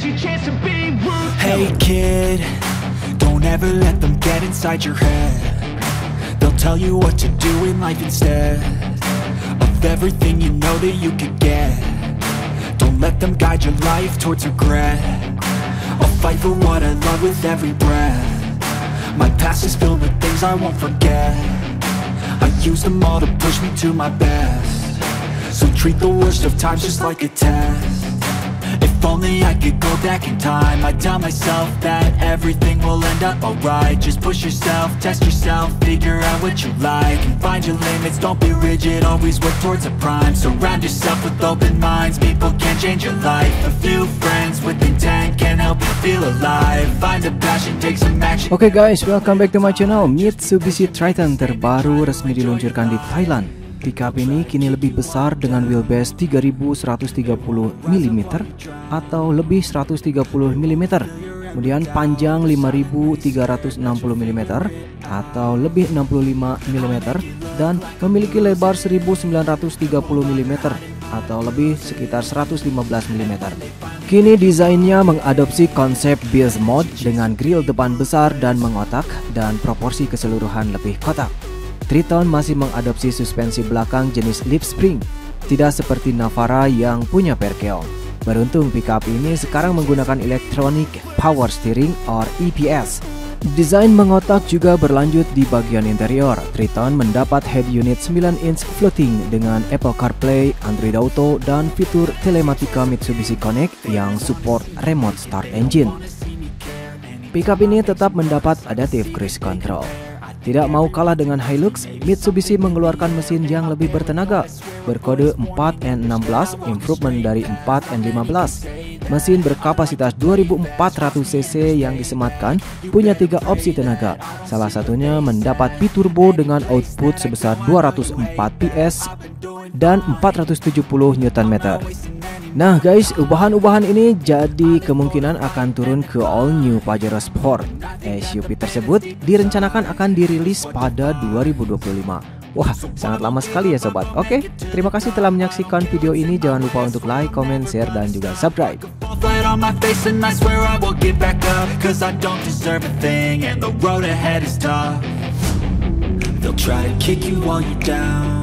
Hey kid, don't ever let them get inside your head. They'll tell you what to do in life instead of everything you know that you could get. Don't let them guide your life towards regret. I'll fight for what I love with every breath. My past is filled with things I won't forget. I use them all to push me to my best. So treat the worst of times just like a test. If only I could go back in time, I'd tell myself that everything will end up alright. Just push yourself, test yourself, figure out what you like, and find your limits, don't be rigid, always work towards a prime. Surround yourself with open minds, people can change your life. A few friends with intent can help you feel alive. Find a passion, take some action. Oke guys, welcome back to my channel. Mitsubishi Triton terbaru resmi diluncurkan di Thailand. Pickup ini kini lebih besar dengan wheelbase 3130 mm atau lebih 130 mm. Kemudian panjang 5360 mm atau lebih 65 mm dan memiliki lebar 1930 mm atau lebih sekitar 115 mm. Kini desainnya mengadopsi konsep beast mode dengan grill depan besar dan mengotak dan proporsi keseluruhan lebih kotak. Triton masih mengadopsi suspensi belakang jenis lip spring, tidak seperti Navara yang punya perkeong. Beruntung pickup ini sekarang menggunakan electronic power steering or EPS. Desain mengotak juga berlanjut di bagian interior. Triton mendapat head unit 9-inch floating dengan Apple CarPlay, Android Auto, dan fitur telematika Mitsubishi Connect yang support remote start engine. Pickup ini tetap mendapat adaptive cruise control. Tidak mau kalah dengan Hilux, Mitsubishi mengeluarkan mesin yang lebih bertenaga, berkode 4N16, improvement dari 4N15. Mesin berkapasitas 2400 cc yang disematkan punya 3 opsi tenaga. Salah satunya mendapat biturbo dengan output sebesar 204 PS dan 470 Nm. Nah guys, ubahan-ubahan ini jadi kemungkinan akan turun ke all new Pajero Sport. SUV tersebut direncanakan akan dirilis pada 2025. Wah, sangat lama sekali ya sobat. Oke, terima kasih telah menyaksikan video ini. Jangan lupa untuk like, comment, share, dan juga subscribe. They'll try to kick you while you're down.